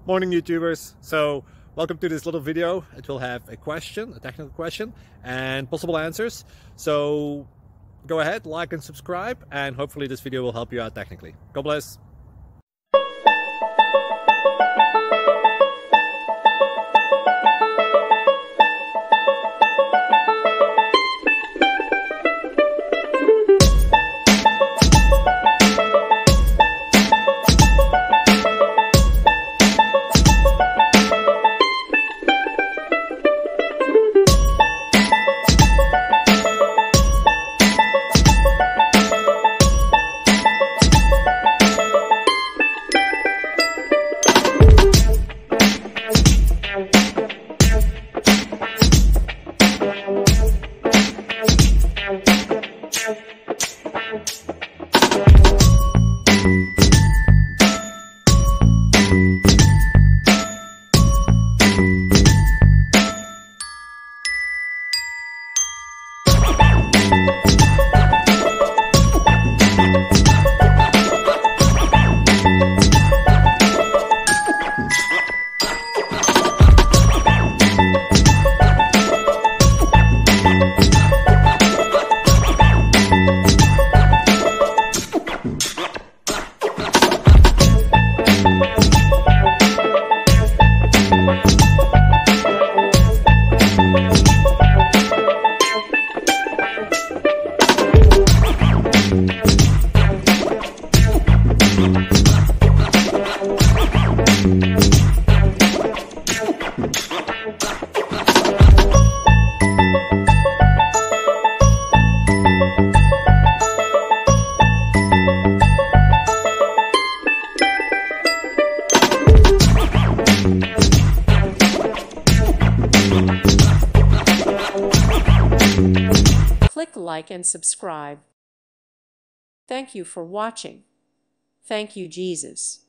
Morning YouTubers. So welcome to this little video. It will have a question, a technical question, and possible answers. So go ahead, like and subscribe, and hopefully this video will help you out technically. God bless. Click like and subscribe. Thank you for watching. Thank you, Jesus.